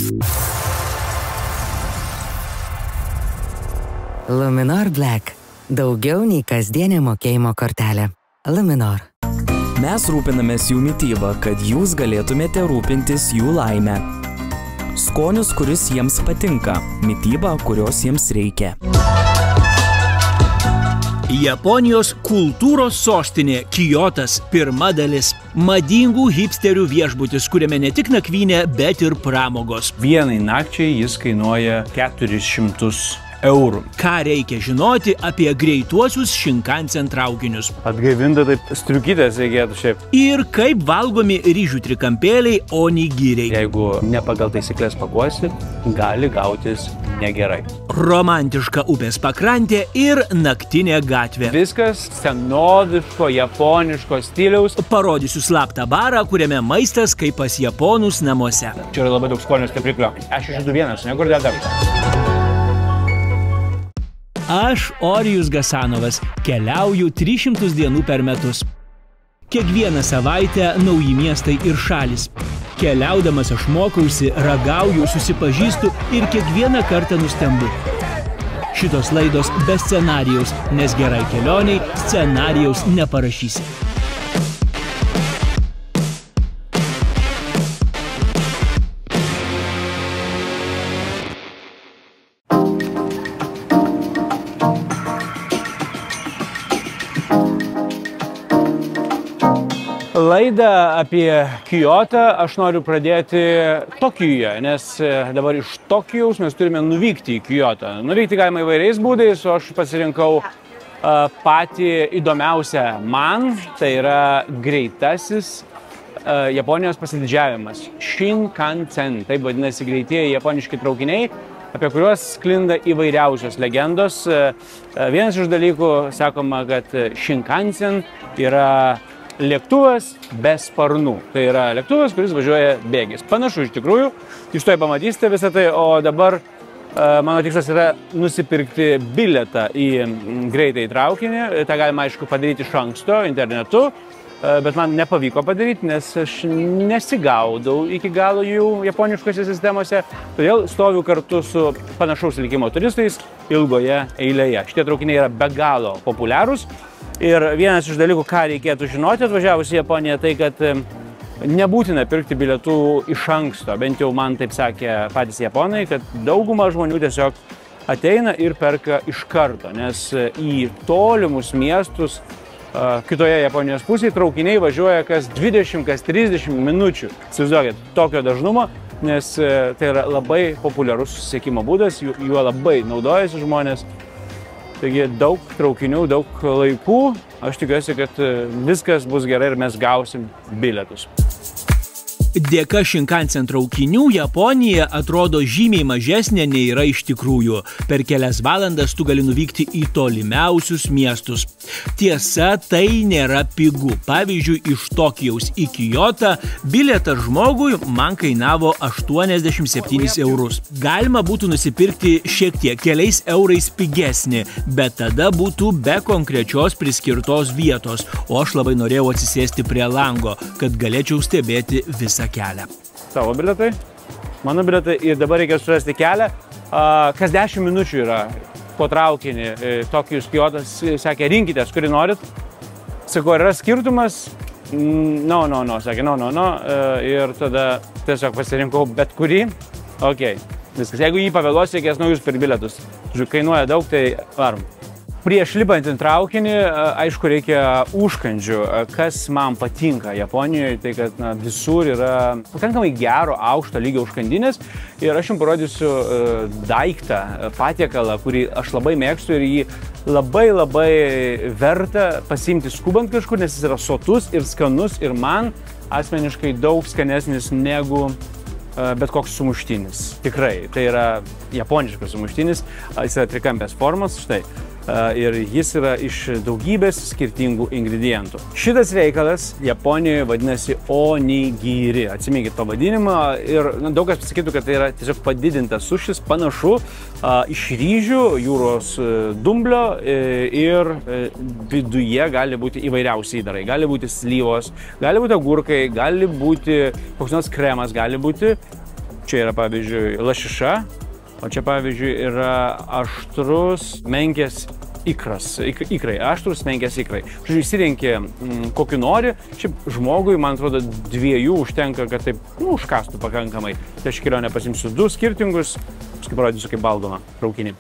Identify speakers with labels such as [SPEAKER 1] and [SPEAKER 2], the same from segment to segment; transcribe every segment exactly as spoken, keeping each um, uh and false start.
[SPEAKER 1] Luminor Black. Daugiau nei kasdienė mokėjimo kortelė. Luminor.
[SPEAKER 2] Mes rūpinamės jų mitybą, kad jūs galėtumėte rūpintis jų laimę. Skonis, kuris jiems patinka. Mityba, kurios jiems reikia.
[SPEAKER 3] Japonijos kultūros sostinė Kyotas pirma dalis. Madingų hipsterių viešbutis, kuriame ne tik nakvynė, bet ir pramogos.
[SPEAKER 4] Vienai nakčiai jis kainuoja keturis šimtus eurų.
[SPEAKER 3] Ką reikia žinoti apie greituosius Shinkansen traukinius.
[SPEAKER 4] Atgaivinta taip striukytės reikėtų šiaip.
[SPEAKER 3] Ir kaip valgomi ryžių trikampėliai onigiriai.
[SPEAKER 4] Jeigu ne pagal taisyklės pakuosi, gali gautis negerai.
[SPEAKER 3] Romantiška upės pakrantė ir naktinė gatvė.
[SPEAKER 4] Viskas senoviško, japoniško stiliaus.
[SPEAKER 3] Parodysiu slaptą barą, kuriame maistas kaip pas japonus namuose.
[SPEAKER 4] Čia yra labai daug skonio stipriklio. Aš išėdu vienas, nekur dėdam.
[SPEAKER 3] Aš, Orijus Gasanovas, keliauju tris šimtus dienų per metus. Kiekvieną savaitę nauji miestai ir šalis. Keliaudamas aš mokausi, ragauju, susipažįstu ir kiekvieną kartą nustembu. Šitos laidos be scenarijaus, nes gerai kelioniai scenarijaus neparašysi.
[SPEAKER 4] Laidą apie Kyotą aš noriu pradėti Tokijuje, nes dabar iš Tokijaus mes turime nuvykti į Kyotą. Nuvykti galima įvairiais būdais, o aš pasirinkau uh, patį įdomiausią man, tai yra greitasis uh, Japonijos pasididžiavimas. Shinkansen, taip vadinasi greitieji japoniški traukiniai, apie kuriuos sklinda įvairiausios legendos. Uh, vienas iš dalykų sakoma, kad Shinkansen yra lėktuvas be sparnų. Tai yra lėktuvas, kuris važiuoja bėgiais. Panašu iš tikrųjų, jūs tuoj pamatysite visą tai, o dabar uh, mano tikslas yra nusipirkti bilietą į greitąjį traukinį. Ta galima, aišku, padaryti iš anksto internetu, uh, bet man nepavyko padaryti, nes aš nesigaudau iki galo jų japoniškose sistemose. Todėl stoviu kartu su panašaus likimo turistais ilgoje eilėje. Šitie traukiniai yra be galo populiarūs. Ir vienas iš dalykų, ką reikėtų žinoti atvažiavus į Japoniją, tai kad nebūtina pirkti bilietų iš anksto. Bent jau man taip sakė patys japonai, kad dauguma žmonių tiesiog ateina ir perka iš karto, nes į tolimus miestus kitoje Japonijos pusėje traukiniai važiuoja kas dvidešimt, kas trisdešimt minučių. Įsivaizduokit, tokio dažnumo, nes tai yra labai populiarus susisiekimo būdas, juo labai naudojasi žmonės. Taigi daug traukinių, daug laikų. Aš tikiuosi, kad viskas bus gerai ir mes gausim bilietus.
[SPEAKER 3] Dėka Shinkansen traukinių Japonija atrodo žymiai mažesnė nei yra iš tikrųjų. Per kelias valandas tu gali nuvykti į tolimiausius miestus. Tiesa, tai nėra pigu. Pavyzdžiui, iš Tokijaus į Kyotą bilietas žmogui man kainavo aštuoniasdešimt septynis eurus. Galima būtų nusipirkti šiek tiek keliais eurais pigesnį, bet tada būtų be konkrečios priskirtos vietos, o aš labai norėjau atsisėsti prie lango, kad galėčiau stebėti visą kelią.
[SPEAKER 4] Tavo bilietai, mano bilietai ir dabar reikia surasti kelią. Kas dešimt minučių yra po traukinį Tokijus Kyotas, sakė, rinkitės, kurį norit. Sakau, yra skirtumas? No, no, no, sakė, no, no, no. Ir tada tiesiog pasirinkau bet kurį. Ok, viskas. Jeigu jį pavėluosi, reikės naujus per bilietus. Kainuoja daug, tai varom. Prieš lipant į traukinį, aišku, reikia užkandžių. Kas man patinka Japonijoje, tai kad na, visur yra pakankamai gero, aukšto lygio užkandinės. Ir aš jums parodysiu daiktą, patiekalą, kurį aš labai mėgstu ir jį labai labai verta pasiimti skubant kažkur, nes jis yra sotus ir skanus ir man asmeniškai daug skanesnis negu bet koks sumuštinis. Tikrai, tai yra japoniškas sumuštinis, jis yra trikampės formos, štai. Ir jis yra iš daugybės skirtingų ingredientų. Šitas reikalas Japonijoje vadinasi onigiri. Atsiminkit pavadinimą ir na, daug kas pasakytų, kad tai yra tiesiog padidintas sušis, panašu a, iš ryžių, jūros dumblio ir viduje gali būti įvairiausi įdarai. Gali būti slyvos, gali būti agurkai, gali būti koks nors kremas, gali būti Čia yra, pavyzdžiui, lašiša, o čia, pavyzdžiui, yra aštrus menkės ikras. Ik, ikrai, aštrus menkės ikrai. Žodžiu, išsirenki mm, kokį nori. Šiaip žmogui, man atrodo, dviejų užtenka, kad taip, nu, užkastų pakankamai. Tai aš kelionę pasimsiu du skirtingus, paskui parodysiu, kaip valgoma traukinį.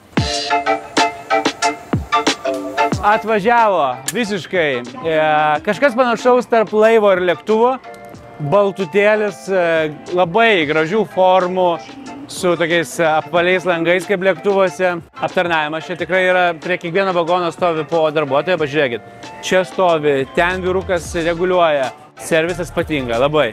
[SPEAKER 4] Atvažiavo visiškai e, kažkas panašaus tarp laivo ir lėktuvo. Baltutėlis, e, labai gražių formų, su tokiais apvaliais langais kaip lėktuvuose. Aptarnavimas čia tikrai yra, prie kiekvieno vagono stovi po darbuotoją, pažiūrėkit. Čia stovi, ten vyrukas reguliuoja. Servisas patinga, labai.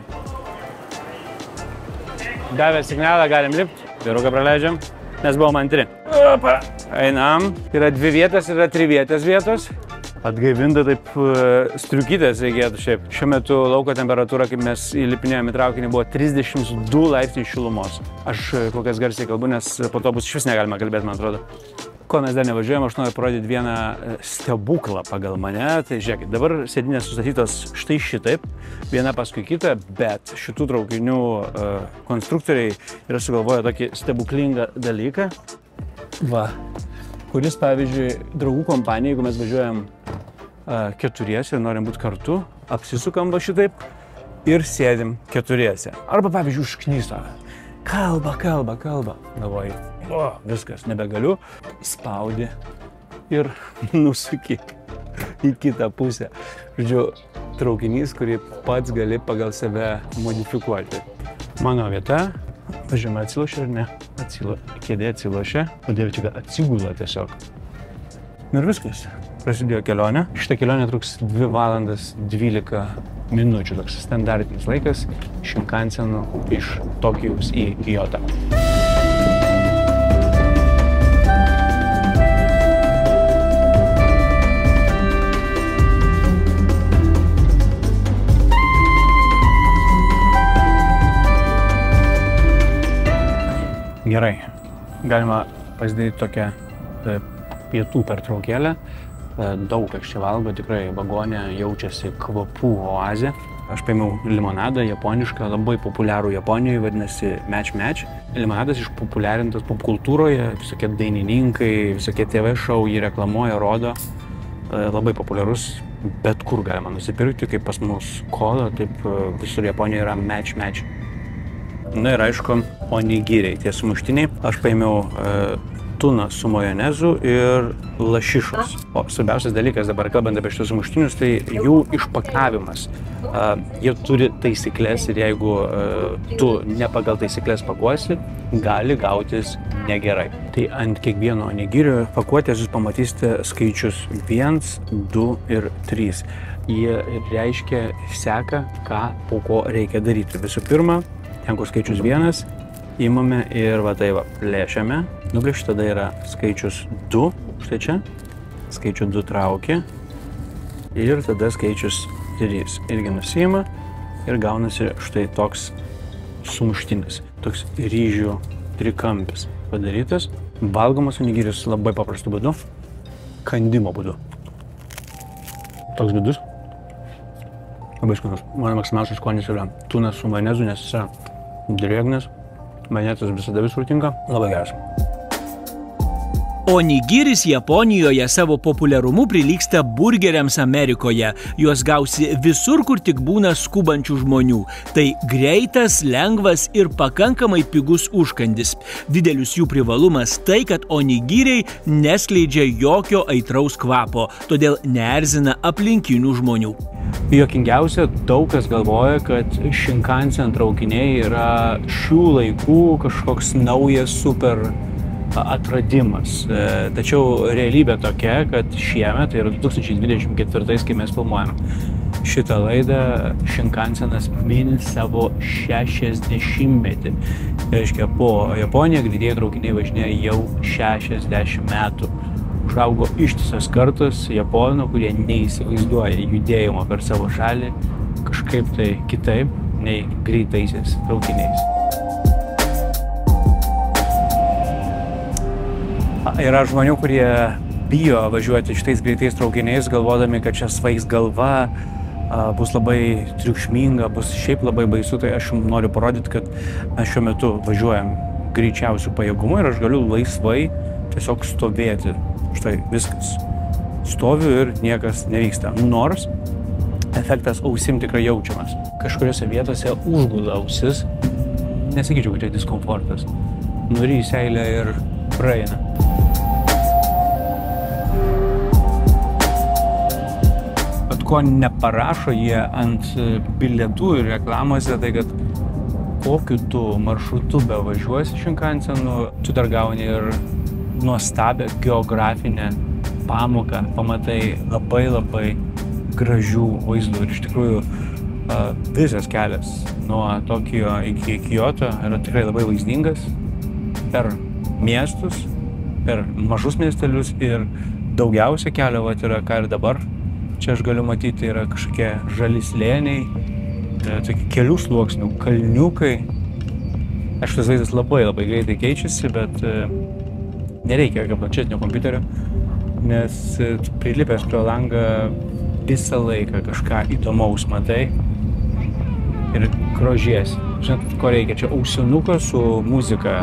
[SPEAKER 4] Davė signalą, galim lipti. Vyruką praleidžiam, nes buvom antri. Opa. Einam. Yra dvi vietas, yra trivietės vietos. Atgaivinta taip striukytės reikėtų šiaip. Šiuo metu lauko temperatūra, kaip mes įlipinėjome į traukinį, buvo trisdešimt du laipsniai šilumos. Aš kokias garsiai kalbu, nes po to bus išvis negalima kalbėti, man atrodo. Ko mes dar nevažiuojame, aš noriu parodyti vieną stebuklą pagal mane. Tai žiūrėkit, dabar sėdynės sustatytos štai šitaip, viena paskui kitą, bet šitų traukinių uh, konstruktoriai yra sugalvoję tokį stebuklingą dalyką. Va, kuris, pavyzdžiui, draugų kompanija, jeigu mes važiuojam uh, keturiese ir norim būti kartu, apsisukam va šitaip ir sėdim keturiese. Arba, pavyzdžiui, užknyso. Kalba, kalba, kalba. Galvoju, o, viskas, nebegaliu. Spaudi ir nusuki į kitą pusę. Žodžiu, traukinys, kurį pats gali pagal save modifikuoti. Mano vieta. Važiuojame, atsilošia ar ne? Atsilo, kėdė atsilošia, o dievičiai atsigula tiesiog. Ir viskas. Prasidėjo kelionė. Šitą kelionę truks dvi valandas dvylika minučių. Toks standartinis laikas Shinkansenu iš Tokijaus į Kyotą. Gerai, galima pasidaryti tokią pietų pertraukėlę. Daug kas čia valgo, tikrai vagone jaučiasi kvapų oazė. Aš paėmiau limonadą japonišką, labai populiarų Japonijoje, vadinasi Match Match. Limonadas išpopuliarintas popkultūroje, visokie dainininkai, visokie T V šou jį reklamuoja, rodo. Labai populiarus, bet kur galima nusipirkti, kaip pas mus kola, taip visur Japonijoje yra Match Match. Na ir aišku, onigiriai, tie sumuštiniai. Aš paėmiau e, tuną su majonezu ir lašišos. O svarbiausias dalykas dabar, kalbant apie šitus sumuštinius, tai jų išpakavimas. E, jie turi taisyklės ir jeigu e, tu ne pagal taisyklės pakuosi, gali gautis negerai. Tai ant kiekvieno onigirio pakuotės jūs pamatysite skaičius vienas, du ir trys. Jie reiškia, seka, ką po ko reikia daryti. Visų pirma, ten, kur skaičius vienas, įmame ir va tai va, plėšiame. Nuplėšti tada yra skaičius du, štai čia. Skaičių du traukia. Ir tada skaičius trys. Irgi nusiima ir gaunasi štai toks sumuštinis. Toks ryžių trikampis padarytas. Valgomas onigiris labai paprastu būdu. Kandimo būdu. Toks būdus. Labai skanus. Mano maksimaliausias skonis yra tunas su majonezu, nes jis yra drėgnas. Majonezas visada visur tinka. Labai geras.
[SPEAKER 3] Onigiris Japonijoje savo populiarumu prilygsta burgeriams Amerikoje. Juos gausi visur, kur tik būna skubančių žmonių. Tai greitas, lengvas ir pakankamai pigus užkandis. Didelis jų privalumas tai, kad onigiriai neskleidžia jokio aitraus kvapo, todėl neerzina aplinkinių žmonių.
[SPEAKER 4] Juokingiausia, daug kas galvoja, kad Shinkansen traukiniai yra šių laikų kažkoks naujas super atradimas. Tačiau realybė tokia, kad šiemet, tai yra du tūkstančiai dvidešimt ketvirtais, kai mes filmuojam šitą laidą, Shinkansenas mini savo šešiasdešimtmetį. Tai reiškia, po Japoniją greitieji traukiniai važinėja jau šešiasdešimt metų. Užaugo ištisas kartas japonų, kurie neįsivaizduoja judėjimo per savo šalį kažkaip tai kitaip nei greitaisiais traukiniais. Yra žmonių, kurie bijo važiuoti šitais greitais traukiniais, galvodami, kad čia svaigs galva, bus labai triukšminga, bus šiaip labai baisu, tai aš jums noriu parodyti, kad mes šiuo metu važiuojam greičiausių pajėgumų ir aš galiu laisvai tiesiog stovėti. Štai viskas. Stoviu ir niekas nevyksta. Nors efektas ausim tikrai jaučiamas. Kažkuriuose vietose užgula ausis. Nesakyčiau, kad tai diskomfortas. Nuri į seilę ir praeina. Bet ko neparašo jie ant bilietų ir reklamose, tai kad kokiu tu maršrutu bevažiuosi Shinkansenu, tu dar gauni ir nuostabią geografinę pamoką, pamatai labai labai gražių vaizdų. Ir iš tikrųjų visas kelias nuo Tokijo iki Kyoto yra tikrai labai vaizdingas. Per miestus, per mažus miestelius ir daugiausia kelio vat yra, ką ir dabar. Čia aš galiu matyti, yra kažkokie žali slėniai, tokie kelių sluoksnių, kalniukai. Aišku, tas vaizdas labai labai greitai keičiasi, bet nereikia jokio planšetinio kompiuterio, nes prilipęs prie langą visą laiką kažką įdomaus matai ir grožiesi. Žinot, ko reikia? Čia ausinukas su muzika.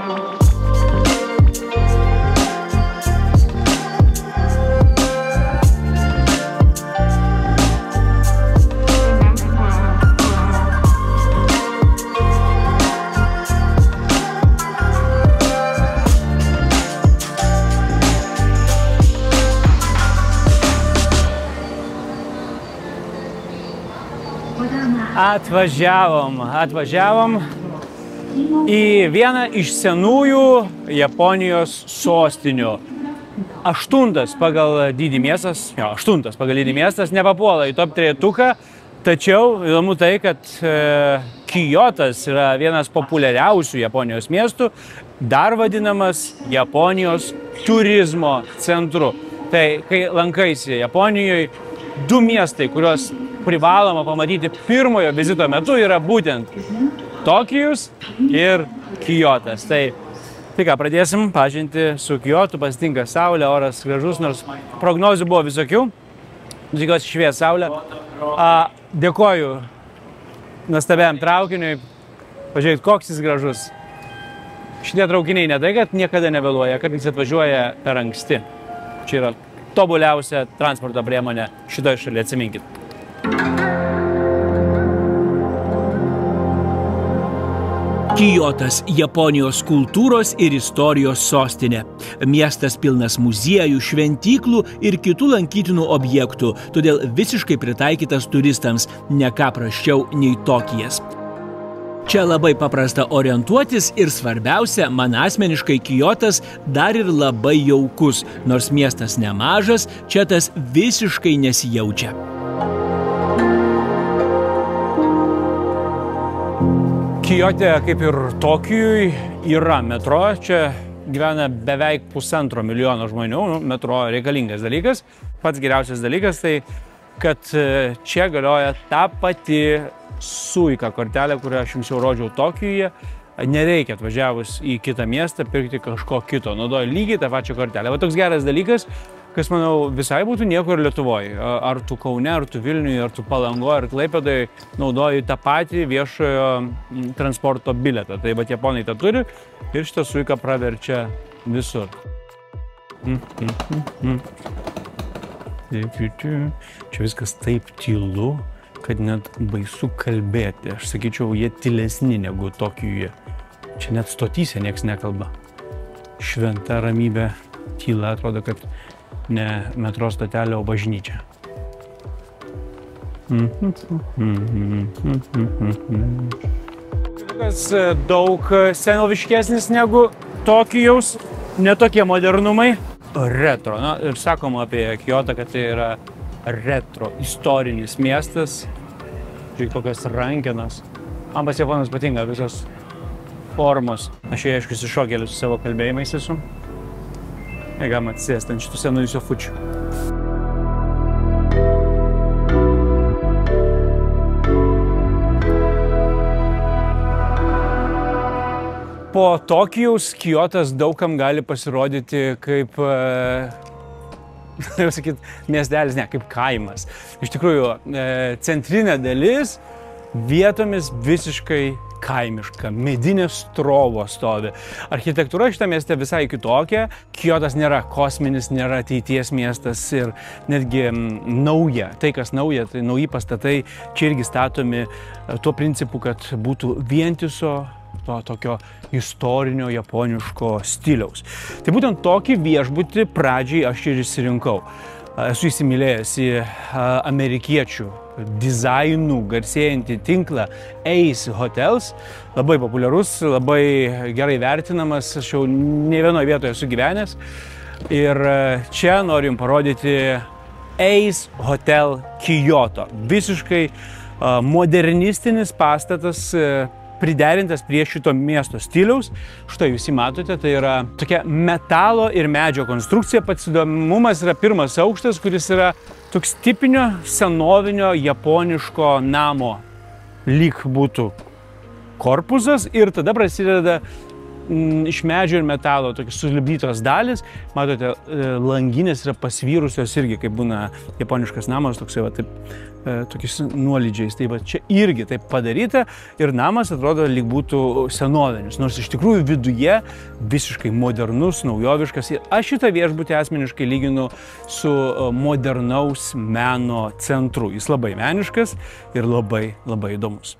[SPEAKER 4] Atvažiavom, atvažiavom į vieną iš senųjų Japonijos sostinių. Aštuntas pagal dydį miestas, jo, aštuntas pagal dydį miestas, nepapuola į top trejetuką, tačiau įdomu tai, kad e, Kyotas yra vienas populiariausių Japonijos miestų, dar vadinamas Japonijos turizmo centru. Tai kai lankaisi Japonijoje, du miestai, kuriuos privaloma pamatyti pirmojo vizito metu, yra būtent Tokijus ir Kyotas. Tai, tai ką, pradėsim pažinti su Kyotu, pasitinka saulė, oras gražus, nors prognozių buvo visokių. Tikiuosi švies saulė. A, dėkoju nuostabiam traukiniui. Pažiūrėkit, koks jis gražus. Šitie traukiniai ne tai, kad niekada nevėluoja, kad jis atvažiuoja per anksti. Čia yra tobuliausia transporto priemonė šitoje šalyje, atsiminkit.
[SPEAKER 3] Kyotas – Japonijos kultūros ir istorijos sostinė. Miestas pilnas muziejų, šventyklų ir kitų lankytinų objektų, todėl visiškai pritaikytas turistams, ne ką prasčiau nei Tokijas. Čia labai paprasta orientuotis ir svarbiausia, man asmeniškai Kyotas dar ir labai jaukus, nors miestas nemažas, čia tas visiškai nesijaučia.
[SPEAKER 4] Kyote, kaip ir Tokijui, yra metro. Čia gyvena beveik pusantro milijono žmonių. Metro reikalingas dalykas. Pats geriausias dalykas tai, kad čia galioja ta pati Suica kortelė, kurią aš jums jau rodžiau Tokijuje. Nereikia atvažiavus į kitą miestą pirkti kažko kito. Naudoju lygiai tą pačią kortelę. Va toks geras dalykas, kas, manau, visai būtų niekur Lietuvoje. Ar tu Kaune, ar tu Vilniuje, ar tu Palangoje, ar Klaipėdoje naudoji tą patį viešojo transporto bilietą. Tai va japonai tą turi ir šitą Suica praverčia visur. Mm, mm, mm. Čia viskas taip tylu, kad net baisu kalbėti. Aš sakyčiau, jie tylesni negu Tokijuje. Čia net stotyse nieks nekalba. Šventa ramybė, tyla, atrodo, kad ne metro stotelė, o bažnyčia. Daug senoviškesnis negu Tokijaus, netokie modernumai. Retro. Na, ir sakoma apie Kyotą, kad tai yra retro, istorinis miestas. Žiūrėk, kokios rankenos. Man pas japonus patinka visos formos. Aš jau aišku išsišokėliu su savo kalbėjimais esu. Ir galima atsisėsti ant šitų senųjų sofučių. Po Tokijaus Kyotas daugam gali pasirodyti kaip jau sakyt, miestelis, ne, kaip kaimas. Iš tikrųjų, centrinė dalis vietomis visiškai kaimiška, medinės trobos stovi. Architektūra šitą miestą visai kitokia. Kiotas nėra kosminis, nėra ateities miestas ir netgi nauja. Tai, kas nauja, tai nauji pastatai čia irgi statomi tuo principu, kad būtų vientiso to tokio istorinio japoniško stiliaus. Tai būtent tokį viešbutį pradžiai aš ir išsirinkau. Esu įsimylėjęs į amerikiečių dizainų garsėjantį tinklą Ace Hotels. Labai populiarus, labai gerai vertinamas, aš jau ne vienoje vietoje esu gyvenęs. Ir čia noriu jums parodyti Ace Hotel Kyoto. Visiškai modernistinis pastatas, priderintas prie šito miesto stiliaus. Štai jūs jį matote, tai yra tokia metalo ir medžio konstrukcija. Pats įdomumas yra pirmas aukštas, kuris yra toks tipinio senovinio japoniško namo lyg būtų korpusas ir tada prasideda m, iš medžio ir metalo tokios sulipdytos dalis. Matote, langinės yra pasvyrusios irgi, kaip būna japoniškas namas, toksai va taip tokiais nuolydžiais. Tai va čia irgi taip padaryta ir namas atrodo lyg būtų senovinis, nors iš tikrųjų viduje visiškai modernus, naujoviškas. Ir aš šitą viešbutį asmeniškai lyginu su modernaus meno centru. Jis labai meniškas ir labai, labai įdomus.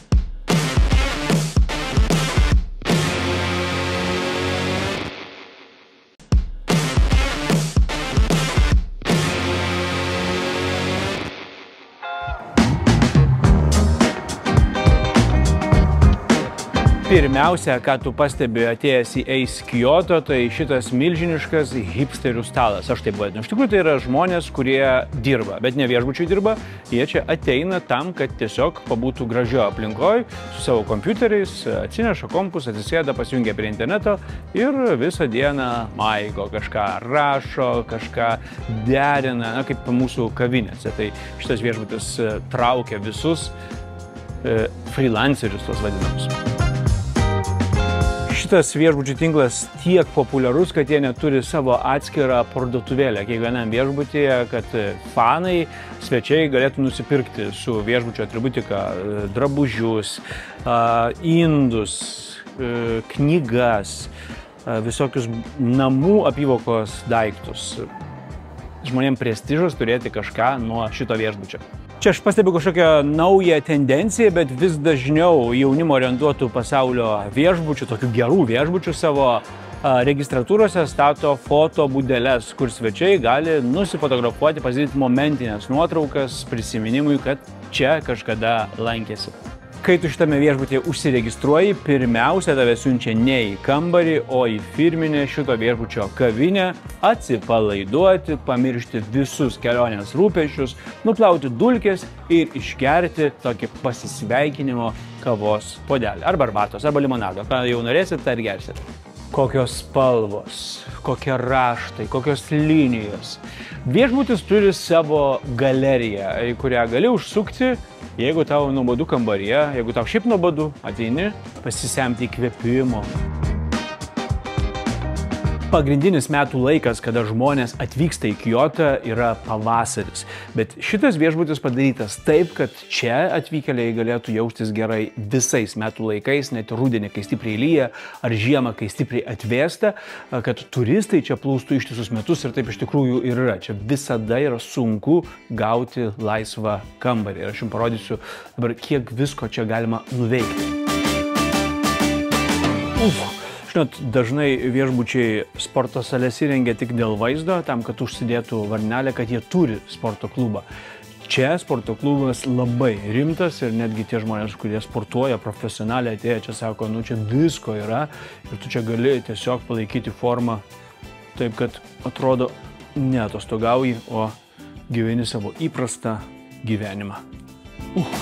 [SPEAKER 4] Pirmiausia, ką tu pastebi atėjęs į Ace Kyoto, tai šitas milžiniškas hipsterių stalas. Aš taip vadinu. Iš tikrųjų, tai yra žmonės, kurie dirba, bet ne viešbučiai dirba. Jie čia ateina tam, kad tiesiog pabūtų gražio aplinkoje su savo kompiuteriais, atsineša kompus, atsisėda, pasijungia prie interneto ir visą dieną maigo, kažką rašo, kažką derina, na, kaip mūsų kavinėse. Tai šitas viešbutis traukia visus e, freelancerius, tos vadinamus. Šitas viešbučių tinklas tiek populiarus, kad jie neturi savo atskirą parduotuvėlę kiekvienam viešbutyje, kad fanai, svečiai galėtų nusipirkti su viešbučio atributika drabužius, indus, knygas, visokius namų apyvokos daiktus. Žmonėms prestižas turėti kažką nuo šito viešbučio. Čia aš pastebiu kažkokią naują tendenciją, bet vis dažniau jaunimo orientuotų pasaulio viešbučių, tokių gerų viešbučių savo registratūrose stato foto būdeles, kur svečiai gali nusifotografuoti, pasidaryti momentinės nuotraukas prisiminimui, kad čia kažkada lankėsi. Kai tu šitame viešbutyje užsiregistruoji, pirmiausia tave siunčia ne į kambarį, o į firminę šito viešbučio kavinę, atsipalaiduoti, pamiršti visus kelionės rūpesčius, nuplauti dulkes ir išgerti tokį pasisveikinimo kavos puodelį. Arba arbatos, arba limonado. Ką jau norėsit, tai ir gersit. Kokios spalvos, kokie raštai, kokios linijos. Viešbutis turi savo galeriją, į kurią gali užsukti, jeigu tau nuobodu kambaryje, jeigu tau šiaip nuobodu, ateini pasisemti įkvėpimo. Pagrindinis metų laikas, kada žmonės atvyksta į Kyotą, yra pavasaris. Bet šitas viešbutis padarytas taip, kad čia atvykėliai galėtų jaustis gerai visais metų laikais, net rudenį, kai stipriai lyja, ar žiemą, kai stipriai atvėsta, kad turistai čia plūstų ištisus metus ir taip iš tikrųjų ir yra. Čia visada yra sunku gauti laisvą kambarį. Ir aš jums parodysiu dabar, kiek visko čia galima nuveikti. Uf. Žinot, dažnai viešbučiai sporto sales įrengia tik dėl vaizdo, tam, kad užsidėtų varnelę, kad jie turi sporto klubą. Čia sporto klubas labai rimtas ir netgi tie žmonės, kurie sportuoja profesionaliai, atėję čia sako, nu čia visko yra ir tu čia gali tiesiog palaikyti formą taip, kad atrodo ne atostogauji, o gyveni savo įprastą gyvenimą. Uh.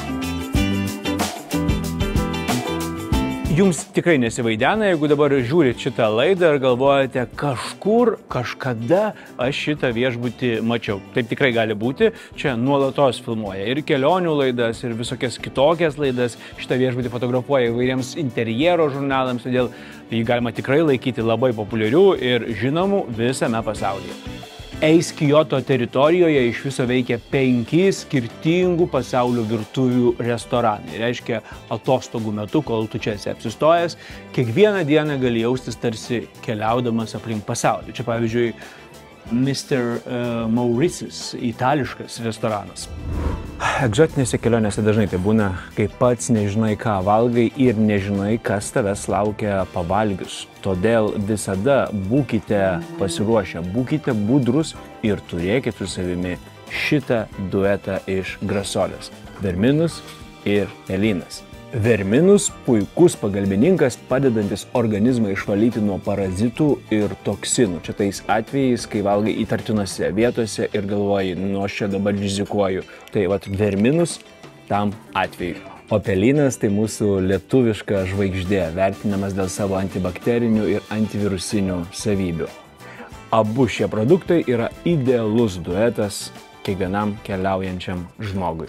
[SPEAKER 4] Jums tikrai nesivaidena, jeigu dabar žiūrit šitą laidą ir galvojate, kažkur, kažkada aš šitą viešbutį mačiau. Taip tikrai gali būti. Čia nuolatos filmuoja ir kelionių laidas, ir visokias kitokias laidas. Šitą viešbutį fotografuoja įvairiems interjero žurnalams, todėl jį galima tikrai laikyti labai populiarių ir žinomų visame pasaulyje. Eis Kyoto teritorijoje iš viso veikia penki skirtingų pasaulio virtuvių restoranai. Reiškia, atostogų metu, kol tu čia esi apsistojęs, kiekvieną dieną gali jaustis tarsi keliaudamas aplink pasaulį. Čia pavyzdžiui, mister Maurice's, itališkas restoranas. Egzotinėse kelionėse dažnai tai būna, kai pats nežinai, ką valgai ir nežinai, kas tavęs laukia pavalgius. Todėl visada būkite pasiruošę, būkite budrus ir turėkite su savimi šitą duetą iš Grasolės – Verminus ir Elinas. Verminus – puikus pagalbininkas, padedantis organizmą išvalyti nuo parazitų ir toksinų. Čia tais atvejais, kai valgai įtartinose vietose ir galvoji, nu aš čia dabar rizikuoju. Tai vat Verminus tam atveju. O Pelinas tai mūsų lietuviška žvaigždė, vertinamas dėl savo antibakterinių ir antivirusinių savybių. Abu šie produktai yra idealus duetas kiekvienam keliaujančiam žmogui.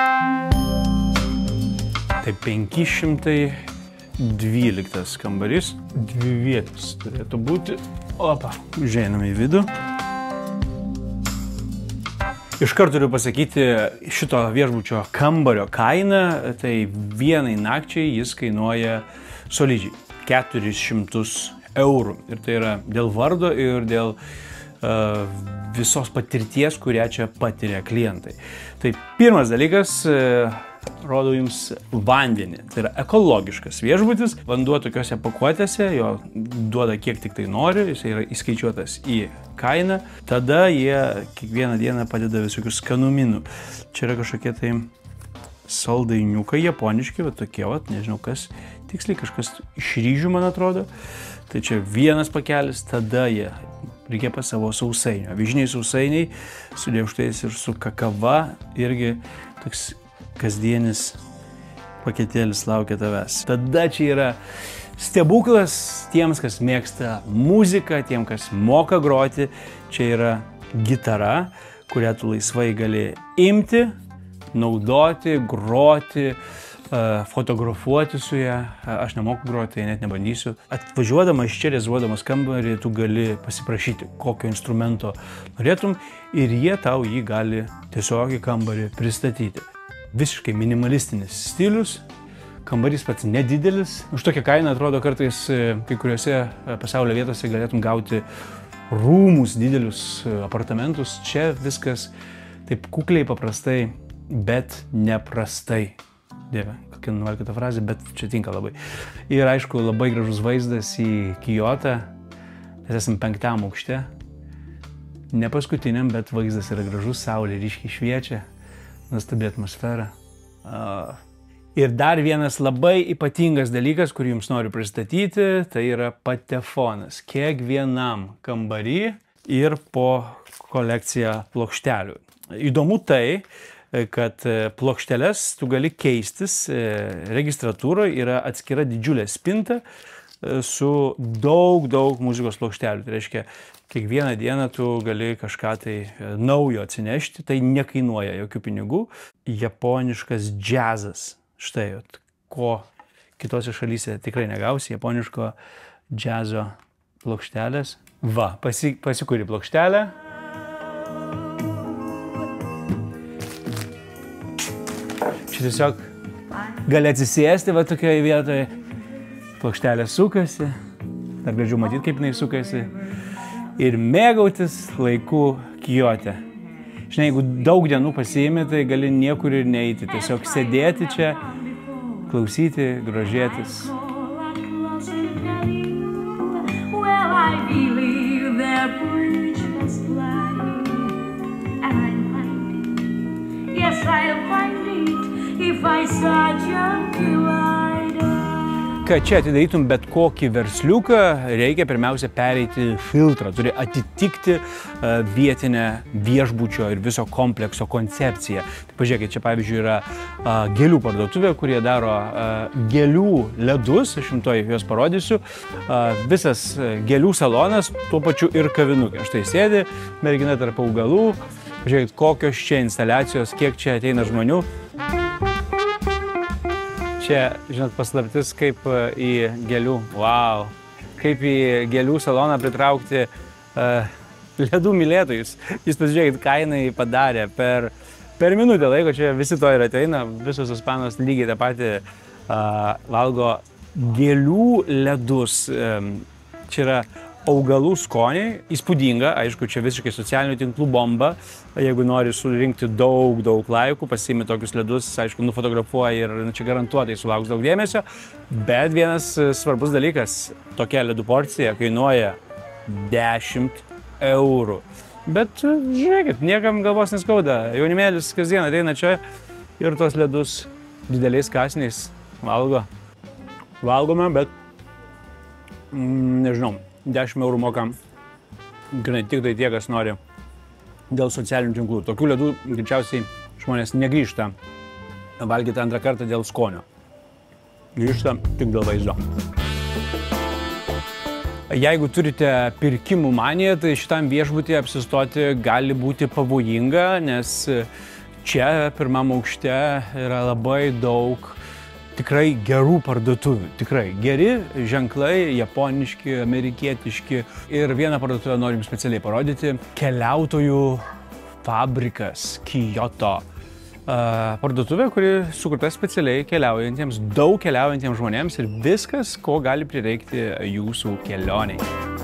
[SPEAKER 4] Tai penki šimtai dvyliktas kambarys, dvi vietos turėtų būti. Opa, užeiname į vidų. Iškart turiu pasakyti šito viešbučio kambario kainą, tai vienai nakčiai jis kainuoja solidžiai keturis šimtus eurų. Ir tai yra dėl vardo ir dėl uh, visos patirties, kurią čia patiria klientai. Tai pirmas dalykas, uh, rodau jums vandenį. Tai yra ekologiškas viešbutis, vanduo tokiuose pakuotėse, jo duoda kiek tik tai nori, jis yra įskaičiuotas į kainą. Tada jie kiekvieną dieną padeda visokius skanuminų. Čia yra kažkokie tai saldainiukai japoniški, va tokie, va, nežinau kas, tiksliai kažkas iš ryžių, man atrodo. Tai čia vienas pakelis, tada jie reikia pas savo sausainio. Avižiniai sausainiai su lėkštais ir su kakava, irgi toks kasdienis paketėlis laukia tavęs. Tada čia yra stebuklas tiems, kas mėgsta muziką, tiems, kas moka groti. Čia yra gitara, kurią tu laisvai gali imti, naudoti, groti, fotografuoti su ją. Aš nemoku groti, tai net nebandysiu. Atvažiuodamas čia, rezuodamas kambarį, tu gali pasiprašyti, kokio instrumento norėtum ir jie tau jį gali tiesiog į kambarį pristatyti. Visiškai minimalistinis stilius, kambarys pats nedidelis. Už tokią kainą atrodo kartais kai kuriuose pasaulio vietose galėtum gauti rūmus, didelius apartamentus. Čia viskas taip kukliai, paprastai, bet neprastai. Dieve, kokia nuvalkita frazė, bet čia tinka labai. Ir aišku, labai gražus vaizdas į Kyotą. Mes esame penktam aukšte. Ne paskutiniam, bet vaizdas yra gražus, saulė ryškiai šviečia. Nuostabi atmosfera. Ir dar vienas labai ypatingas dalykas, kurį jums noriu pristatyti, tai yra patefonas. Kiekvienam kambarį ir po kolekciją plokštelių. Įdomu tai, kad plokšteles tu gali keistis. Registratūroje yra atskira didžiulė spinta su daug, daug muzikos plokštelių. Tai reiškia, kiekvieną dieną tu gali kažką tai naujo atsinešti, tai nekainuoja jokių pinigų. Japoniškas džiazas. Štai, ko kitose šalyse tikrai negausi, japoniško džiazo plokštelės. Va, pasi, pasikuri plokštelę. Čia tiesiog gali atsisėsti, va tokioje vietoje. Plokštelė sukasi, dar gražiau matyti, kaip jinai sukasi. Ir mėgautis laiku Kyote. Žinai, jeigu daug dienų pasiimi, tai gali niekur ir neiti. Tiesiog sėdėti čia, klausyti, grožėtis. Kad čia atidarytum bet kokį versliuką, reikia pirmiausia pereiti filtrą, turi atitikti uh, vietinę viešbučio ir viso komplekso koncepciją. Tai pažiūrėkit, čia pavyzdžiui yra uh, gėlių parduotuvė, kurie daro uh, gėlių ledus, aš jums juos parodysiu. Uh, visas gėlių salonas, tuo pačiu ir kavinukė. Štai sėdi mergina tarp augalų, pažiūrėkit, kokios čia instaliacijos, kiek čia ateina žmonių. Čia, žinot, paslaptis kaip į gėlių, wow, kaip į gėlių saloną pritraukti uh, ledų mylėtojus. Jūs pasižiūrėkit, ką jinai padarė per, per minutę laiko, čia visi to ir ateina, visos ispanos lygiai tą patį uh, valgo gėlių ledus. Um, čia yra augalų skoniai, įspūdinga, aišku, čia visiškai socialinių tinklų bomba. Jeigu nori surinkti daug, daug laikų, pasiimi tokius ledus, aišku, nufotografuoja ir nu, čia garantuotai sulauks daug dėmesio. Bet vienas svarbus dalykas, tokia ledų porcija kainuoja dešimt eurų. Bet žiūrėkit, niekam galvos neskauda. Jaunimėlis kasdien ateina čia ir tos ledus dideliais kąsniais valgo. Valgome, bet mm, nežinau. dešimt eurų mokam, grinai tik tai tie, kas nori dėl socialinių tinklų. Tokių ledų greičiausiai žmonės negrįžta valgyti antrą kartą dėl skonio. Grįžta tik dėl vaizdo. Jeigu turite pirkimų maniją, tai šitam viešbutyje apsistoti gali būti pavojinga, nes čia pirmam aukšte yra labai daug tikrai gerų parduotuvių, tikrai geri ženklai, japoniški, amerikietiški. Ir vieną parduotuvę norim specialiai parodyti. Keliautojų fabrikas Kyoto. Uh, parduotuvė, kuri sukurta specialiai keliaujantiems, daug keliaujantiems žmonėms ir viskas, ko gali prireikti jūsų kelioniai.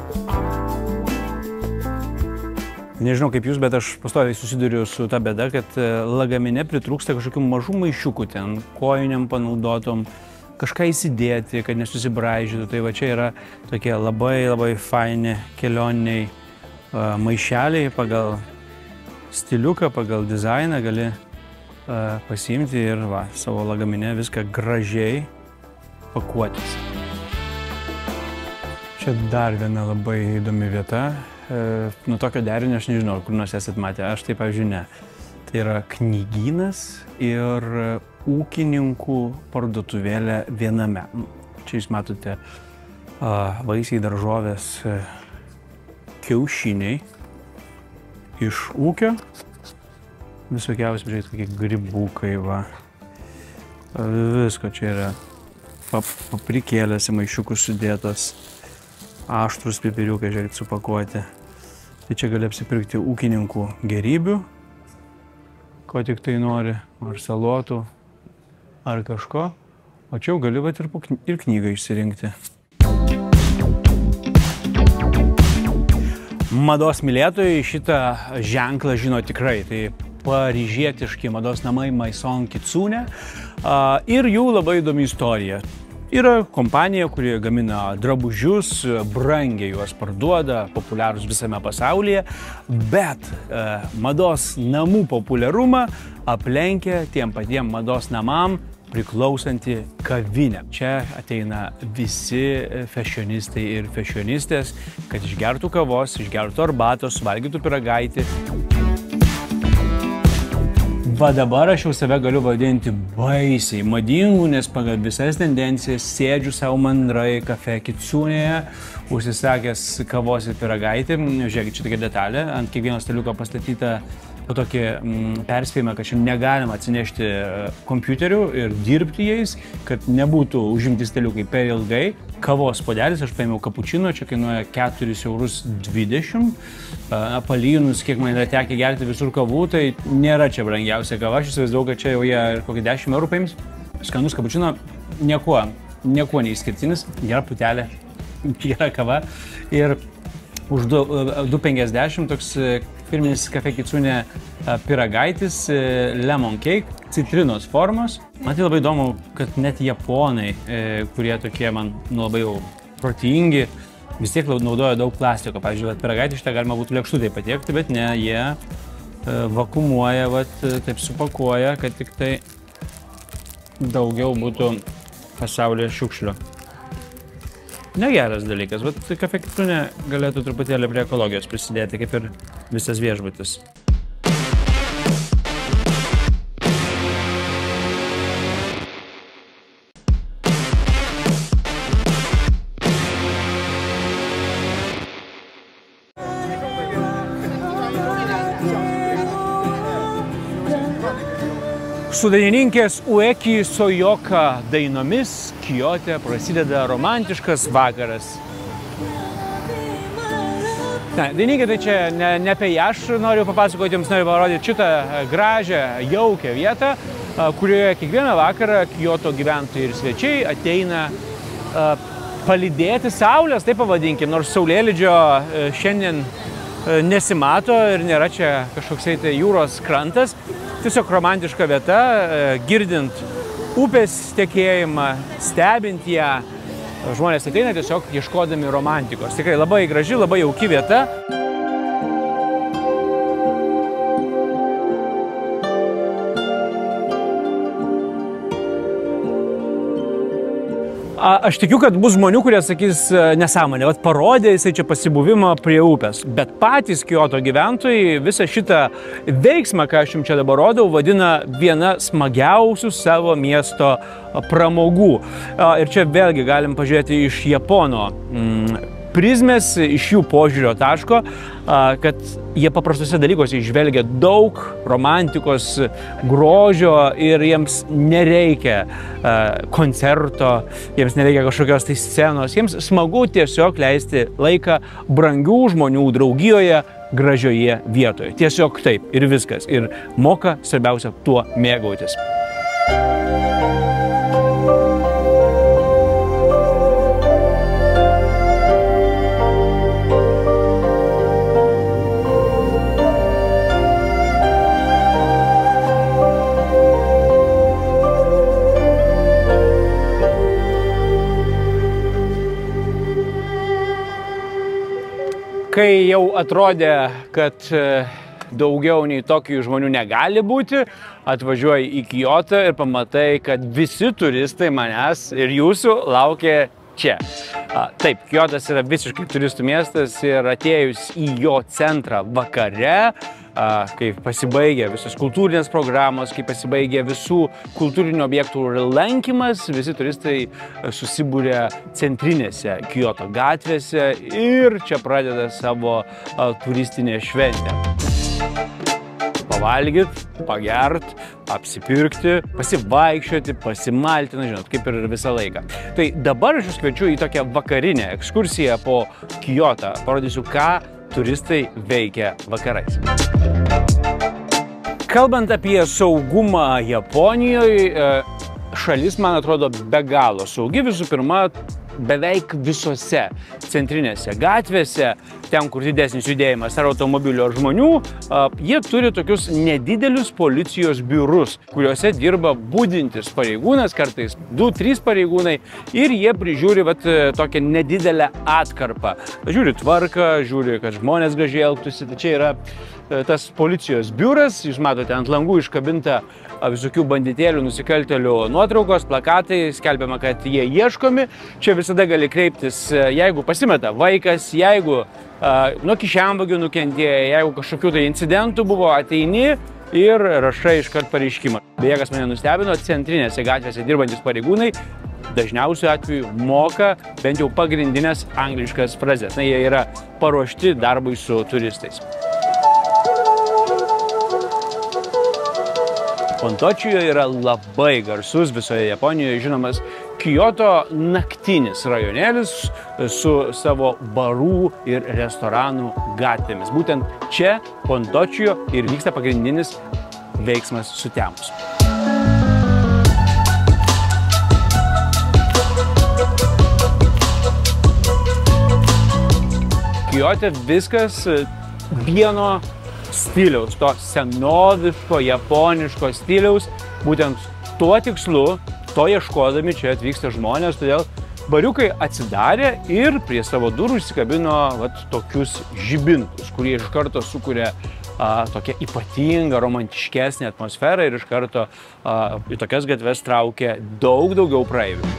[SPEAKER 4] Nežinau kaip jūs, bet aš pastoviai susiduriu su ta bėda, kad lagamine pritrūksta kažkokių mažų maišiukų ten, kojiniam panaudotom, kažką įsidėti, kad nesusibraižytų. Tai va čia yra tokie labai labai faini kelioniniai uh, maišeliai pagal stiliuką, pagal dizainą gali uh, pasiimti ir va, savo lagamine viską gražiai pakuotis. Čia dar viena labai įdomi vieta. Nu, tokio derinio aš nežinau, kur nors esat matę, aš tai, pavyzdžiui, ne. Tai yra knygynas ir ūkininkų parduotuvėlė viename. Čia jūs matote vaisiai, daržovės, kiaušiniai iš ūkio. Visokiausi, žiūrėkit, kokie grybūkai, va. Visko čia yra paprikėlės, maišiukus sudėtos, aštrus pipiriukai, žiūrėkit, supakuoti. Tai čia gali apsipirkti ūkininkų gerybių, ko tik tai nori, ar salotų, ar kažko. O čia jau gali vat, ir, ir knygą išsirinkti. Mados mylėtojai šitą ženklą žino tikrai. Tai paryžietiški mados namai Maison Kitsune ir jų labai įdomi istorija. Yra kompanija, kuri gamina drabužius, brangiai juos parduoda, populiarūs visame pasaulyje, bet e, mados namų populiarumą aplenkia tiem patiem mados namam priklausanti kavinė. Čia ateina visi fešionistai ir fešionistės, kad išgertų kavos, išgertų arbatos, valgytų pyragaitį. Va dabar aš jau save galiu vadinti baisiai madingu, nes pagal visas tendencijas sėdžiu savo mandrai Cafe Kitsunėje, užsisakęs kavos ir pyragaitį. Žiūrėkit, čia tokia detalė, ant kiekvieno staliuko pastatyta po tokį mm, perspėjimą, kad čia negalima atsinešti kompiuterių ir dirbti jais, kad nebūtų užimti staliukai per ilgai. Kavos puodelis, aš paėmiau kapučino, čia kainuoja keturis eurus dvidešimt. Palyginus, kiek man yra tekę gerti visur kavų, tai nėra čia brangiausia kava. Aš įsivaizduoju, kad čia jau jie kokį dešimt eurų paims. Skanus kapučino, niekuo, niekuo neįskirtinis, gera putelė, gera kava. Ir už du penkiasdešimt toks firminis Cafe Kitsune pyragaitis, lemon cake, citrinos formos. Man tai labai įdomu, kad net japonai, kurie tokie man nu, labai jau protingi, vis tiek naudoja daug plastiko. Pavyzdžiui, pyragaitį šitą galima būtų lėkštutėj patiekti, bet ne, jie vakumuoja, vat, taip supakuoja, kad tik tai daugiau būtų pasaulyje šiukšlių. Negeras dalykas, bet Cafe Kitsune galėtų truputėlį prie ekologijos prisidėti, kaip ir visas viešbutis. Su dainininkės Ueki Soyoka dainomis Kyote prasideda romantiškas vakaras. Ne, dainininkai, tai čia ne, ne apie ją aš noriu papasakoti, jums noriu parodyti šitą gražią, jaukią vietą, kurioje kiekvieną vakarą Kioto gyventojai ir svečiai ateina palydėti saulės, taip pavadinkim, nors saulėlydžio šiandien nesimato ir nėra čia kažkoksai tai jūros krantas. Tiesiog romantiška vieta, girdint upės tekėjimą, stebint ją. Žmonės ateina tiesiog ieškodami romantikos. Tikrai labai graži, labai jauki vieta. Aš tikiu, kad bus žmonių, kurie sakys nesąmonė, vat parodė jisai čia pasibuvimą prie upės. Bet patys Kioto gyventojai visą šitą veiksmą, ką aš jums čia dabar rodau, vadina viena smagiausių savo miesto pramogų. Ir čia vėlgi galim pažiūrėti iš Japono prizmės, iš jų požiūrio taško, kad jie paprastuose dalykuose išvelgia daug romantikos, grožio ir jiems nereikia koncerto, jiems nereikia kažkokios tai scenos, jiems smagu tiesiog leisti laiką brangių žmonių draugijoje, gražioje vietoje. Tiesiog taip ir viskas. Ir moka svarbiausia tuo mėgautis. Kai jau atrodė, kad daugiau nei tokių žmonių negali būti, atvažiuoji į Kiotą ir pamatai, kad visi turistai manęs ir jūsų laukia čia. Taip, Kiotas yra visiškai turistų miestas ir atėjus į jo centrą vakare, kai pasibaigia visos kultūrinės programos, kai pasibaigia visų kultūrinių objektų lankymas, visi turistai susibūrė centrinėse Kioto gatvėse ir čia pradeda savo turistinę šventę. Pavalgyt, pagert, apsipirkti, pasivaikščioti, pasimalti, na žinot, kaip ir visą laiką. Tai dabar aš jūs kviečiu į tokią vakarinę ekskursiją po Kiotą. Parodysiu, ką turistai veikia vakarais. Kalbant apie saugumą Japonijoje, šalis, man atrodo, be galo saugi. Visų pirma, beveik visose centrinėse gatvėse, ten, kur didesnis judėjimas ar automobilio ar žmonių, jie turi tokius nedidelius policijos biurus, kuriuose dirba budintis pareigūnas, kartais du trys pareigūnai, ir jie prižiūri vat, tokią nedidelę atkarpą. Žiūri tvarką, žiūri, kad žmonės gražiai elgtųsi. Tai čia yra tas policijos biuras, jūs matote ant langų iškabinta visokių banditėlių, nusikaltėlių nuotraukos, plakatai, skelbiama, kad jie ieškomi. Čia visada gali kreiptis, jeigu pasimeta vaikas, jeigu uh, nuo kišenvagių nukentėjo, jeigu kažkokių tai incidentų buvo, ateini ir rašai iškart pareiškimą. Beje, kas mane nustebino, centrinėse gatvėse dirbantis pareigūnai dažniausiu atveju moka bent jau pagrindinės angliškas frazes. Na, jie yra paruošti darbui su turistais. Pontočijoje yra labai garsus visoje Japonijoje žinomas Kioto naktinis rajonėlis su savo barų ir restoranų gatvėmis. Būtent čia, Pontočijo, ir vyksta pagrindinis veiksmas sutemus. Kiote viskas vieno stiliaus, to senoviško, japoniško stiliaus. Būtent tuo tikslu, to ieškodami čia atvyksta žmonės, todėl bariukai atsidarė ir prie savo durų įsikabino vat, tokius žibintus, kurie iš karto sukuria a, tokią ypatingą, romantiškesnę atmosferą ir iš karto a, į tokias gatves traukia daug daugiau praeivių.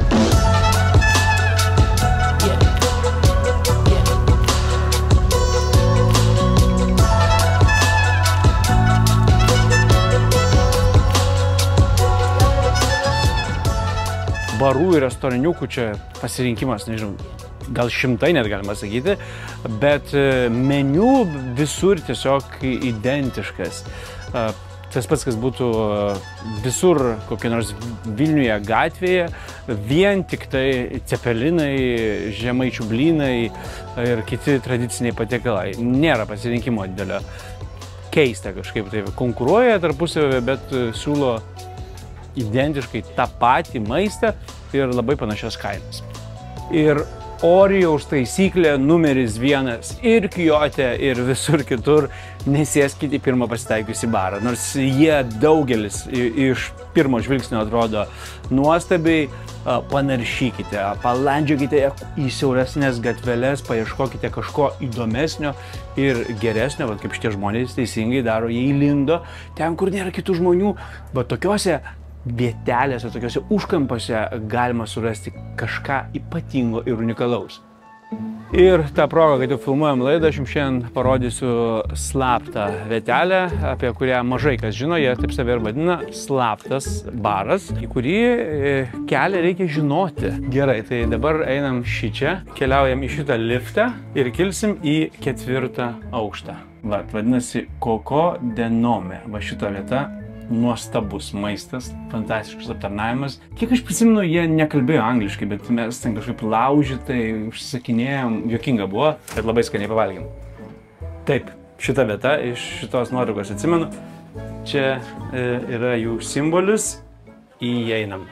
[SPEAKER 4] Barų ir restoraniukų čia pasirinkimas, nežinau, gal šimtai net galima sakyti, bet meniu visur tiesiog identiškas. tas pats, kas būtų visur kokie nors Vilniuje gatvėje, vien tik tai cepelinai, žemaičių blynai ir kiti tradiciniai patiekalai. Nėra pasirinkimo didelio. Keista kažkaip tai konkuruoja tarpusavį, bet siūlo identiškai tą patį maistą ir labai panašias kainas. Ir Orijaus taisyklė numeris vienas ir Kiote, ir visur kitur nesėskite į pirmą pasitaikiusį barą. Nors jie daugelis iš pirmo žvilgsnio atrodo nuostabiai, panaršykite, palandžiokite į siauresnės gatveles, paieškokite kažko įdomesnio ir geresnio, va, kaip šitie žmonės teisingai daro, jie įlindo ten, kur nėra kitų žmonių, bet tokiuose vietelėse, tokiuose užkampiuose galima surasti kažką ypatingo ir unikalaus. Ir tą progą, kai jau filmuojam laidą, aš jums šiandien parodysiu slaptą vietelę, apie kurią mažai kas žino, jie taip save ir vadina slaptas baras, į kurį kelią reikia žinoti. Gerai, tai dabar einam šičia, keliaujam į šitą liftą ir kilsim į ketvirtą aukštą. Va, vadinasi Coco de Nome, va šita vieta. Nuostabus maistas, fantastiškas aptarnavimas. Kiek aš prisimenu, jie nekalbėjo angliškai, bet mes ten kažkaip laužytai užsisakinėjom, juokinga buvo, bet labai skaniai pavalgėm. Taip, šita vieta iš šitos nuotraukos atsimenu. Čia e, yra jų simbolis, įeinam.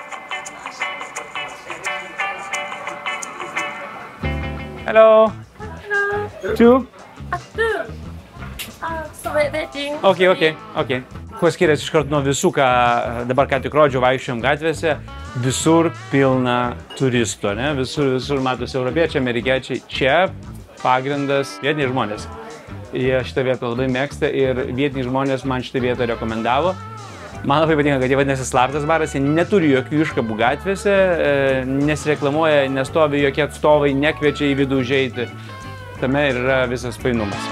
[SPEAKER 4] Hello! Hello! Two?
[SPEAKER 5] Two! Uh, so waiting.
[SPEAKER 4] Okay, okay, okay. Kuo skiriasi iš karto nuo visų, ką dabar ką tik rodžiau vaikščiojom gatvėse, visur pilna turistų, ne? Visur, visur matosi europiečiai, amerikiečiai. Čia pagrindas vietiniai žmonės. Jie šitą vietą labai mėgsta ir vietiniai žmonės man šitą vietą rekomendavo. Man labai patinka, kad jie vadinasi slaptas baras, jie neturi jokių iškabų gatvėse, nesireklamuoja, nestovi jokie atstovai, nekviečia į vidų užeiti. Tame ir yra visas fainumas.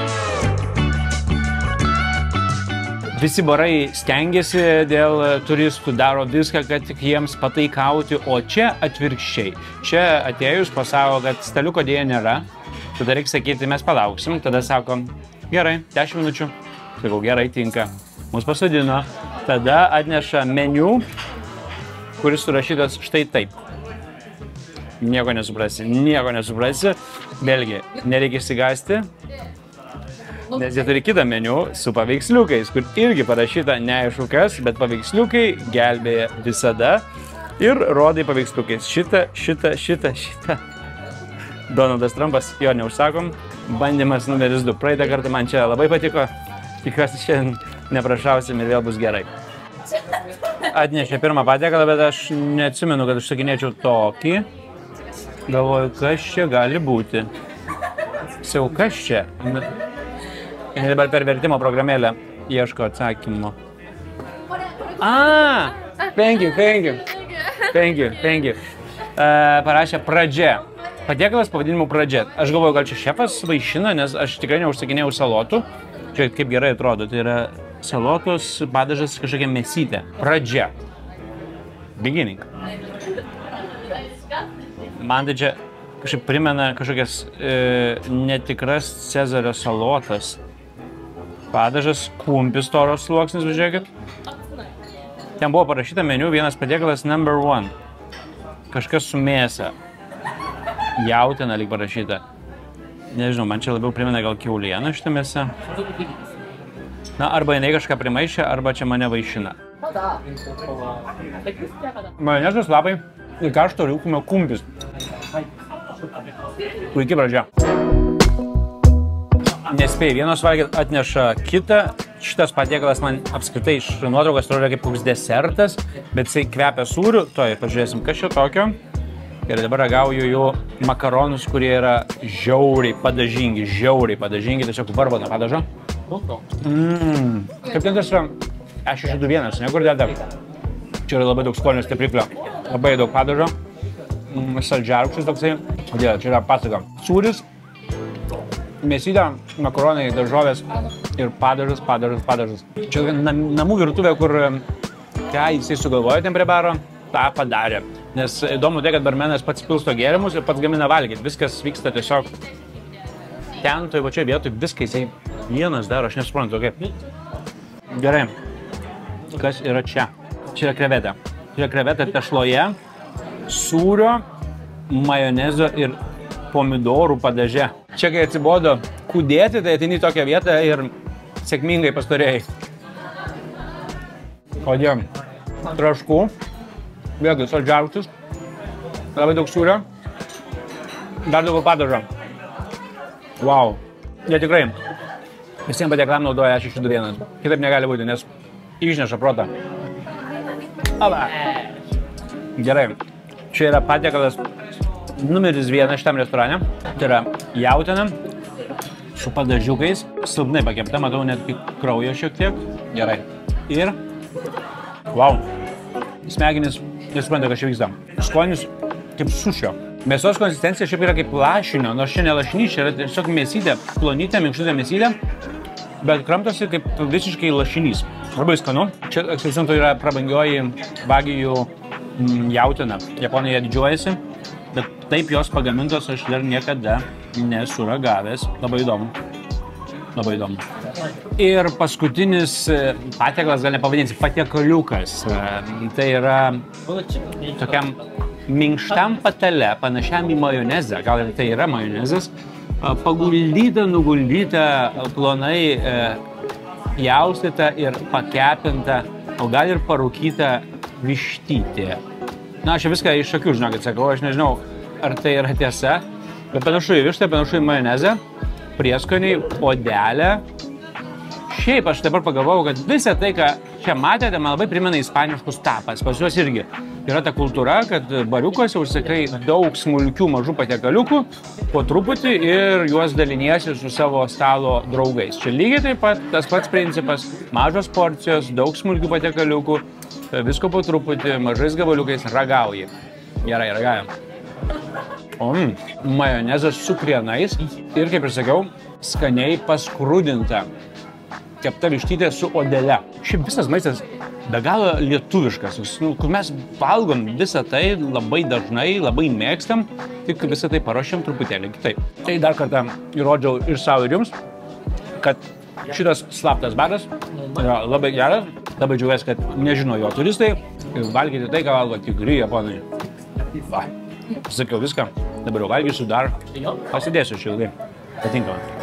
[SPEAKER 4] Visi barai stengiasi dėl turistų, daro viską, kad tik jiems pataikauti, o čia atvirkščiai. Čia atėjus pasako, kad staliuko dėja nėra, tada reikia sakyti, mes palauksim, tada sakom, gerai, dešimt minučių. Sakau, gerai, tinka. Mus pasodino, tada atneša meniu, kuris surašytas štai taip. Nieko nesuprasi, nieko nesuprasi. Vėlgi, nereikia išsigąsti. Nes jie turi kitą meniu su paveiksliukais, kur irgi parašyta neaišku kas, bet paveiksliukai gelbėja visada ir rodai paveiksliukais. Šitą, šitą, šitą, šitą. Donaldas Trumpas, jo neužsakom. Bandymas numeris du. Praeitą kartą man čia labai patiko. Tikiuosi šiandien neprašausim ir vėl bus gerai. Atnešė pirmą patiekalą, bet aš neatsimenu, kad užsakinėčiau tokį. Galvoju, kas čia gali būti. Sau, kas čia? Ir dabar per vertimo programėlę ieško atsakymo. A, thank you, thank you. Thank you, thank you. Uh, parašė pradžia. Patiekalas pavadinimu pradžia. Aš galvoju, gal čia šefas vaišina, nes aš tikrai neužsakinėjau salotų. Čia kaip gerai atrodo, tai yra salotos padažas kažkokia mėsytė. Pradžia. Beginning. Man tai čia kažkaip primena kažkokias e, netikras Cezario salotas. Padažas, kumpis toros sluoksnis, žiūrėkit. Ten buvo parašyta meniu vienas patiekalas number one. Kažkas su mėsa. Jautiena lyg parašyta. Nežinau, man čia labiau primena gal kiaulieną šitą mėsą. Na, arba jinai kažką primaišė, arba čia mane vaišina. Majonezas, lapai ir karšto rūkumo kumpis. Puikiai pradžia. Nespėjai vienos valgyti, atneša kitą. Šitas patiekalas man apskritai iš nuotraukos atrodo kaip koks desertas, bet jisai kvepia sūriu. Toj, pažiūrėsim, kas čia tokio. Ir dabar ragauju jų makaronus, kurie yra žiauriai padažingi, žiauriai padažingi, tiesiog varvano padažo. Mmm, kaip ten tas yra E šeši du vienas, ne, kur deda. Čia yra labai daug skonio stipriklio, labai daug padažo. Mm, saldžiarkštis toksai. Dėl, čia yra pasaka. Sūris. Mėsytė, makaronai, daržovės ir padažas, padažas, padažas. Čia namų virtuvė, kur ką jisai sugalvojo ten prie baro, tą padarė. Nes įdomu tai, kad barmenas pats pilsto gėrimus ir pats gamina valgyti. Viskas vyksta tiesiog ten, toj pačioj vietoj, viską jisai vienas daro, aš nesuprantu, kaip. Gerai. Kas yra čia? Čia yra krevetė. Čia yra krevetė tešloje, sūrio, majonezo ir pomidorų padaže. Čia, kai atsibodo kūdėti, tai ateini į tokią vietą ir sėkmingai pastorėjai. Kodėl? Traškų, vėlgi saldžiausius, labai daug sūrio, dar daugiau padažo. Wow. Jie tikrai visiems patieklam naudoja šeši du vienas. Kitaip negali būti, nes išneša protą. Aba. Gerai. Čia yra patiekalas numeris vienas šitam restorane. Tai yra jautiena su padažiukais. Silpnai pakepta, matau net kraujo šiek tiek. Gerai. Ir wow. Smegenis nesupranta, kas čia vyksta. Skonis kaip sušio. Mėsos konsistencija šiaip yra kaip lašinio, nors čia ne lašinys, čia yra tiesiog mėsytė, plonytė, minkštutė mėsytė, bet kramtosi kaip visiškai lašinys. Labai skanu. Čia, akcentuoju, yra prabangioji vagijų jautiena. Japonija didžiuojasi, bet taip jos pagamintos aš dar niekada nesu ragavęs. Labai įdomu. Labai įdomu. Ir paskutinis patiekalas, gal nepavadinsi, patiekaliukas. Tai yra tokiam minkštam patale, panašiam į majonezą, gal ir tai yra majonezas, paguldyta, nuguldyta, plonai e, jaustyta ir pakepinta, o gal ir parūkyta vištytė. Na, aš viską iš akių, žinokit, sakau, aš nežinau, ar tai yra tiesa, bet panašu į vištą, panašu į majonezą, prieskoniai, odelę. Šiaip aš dabar pagalvojau, kad visą tai, ką čia matėte, man labai primena ispaniškus tapas. Pas juos irgi yra ta kultūra, kad bariukuose užsakai daug smulkių mažų patiekaliukų, po truputį ir juos daliniesi su savo stalo draugais. Čia lygiai taip pat tas pats principas, mažos porcijos, daug smulkių patiekaliukų, visko po truputį, mažais gabaliukais ragauji. Gerai, ragaujam. Mm, majonezas su krienais ir, kaip ir sakiau, skaniai paskrudinta. Kepta vištytė su odele. Šiaip visas maistas be galo lietuviškas. Nu, kur mes valgom visą tai labai dažnai, labai mėgstam, tik visą tai paruošiam truputėlį kitaip. Tai dar kartą įrodžiau ir savo ir jums, kad šitas slaptas baras yra labai geras. Labai džiaugiuosi, kad nežino jo turistai ir valgyti tai, ką valgo tikri japonai. Va, sakiau viską, dabar jau valgysiu dar, pasidėsiu šilgai. Patinka man.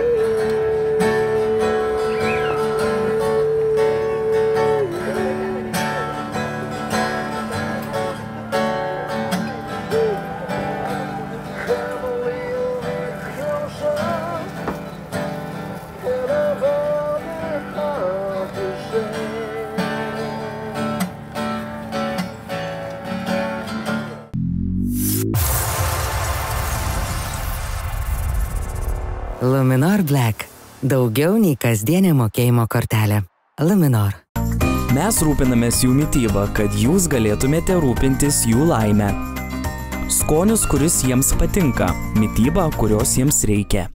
[SPEAKER 1] Luminor Black. Daugiau nei kasdienė mokėjimo kortelė. Luminor.
[SPEAKER 2] Mes rūpinamės jų mitybą, kad jūs galėtumėte rūpintis jų laimę. Skonis, kuris jiems patinka. Mityba, kurios jiems reikia.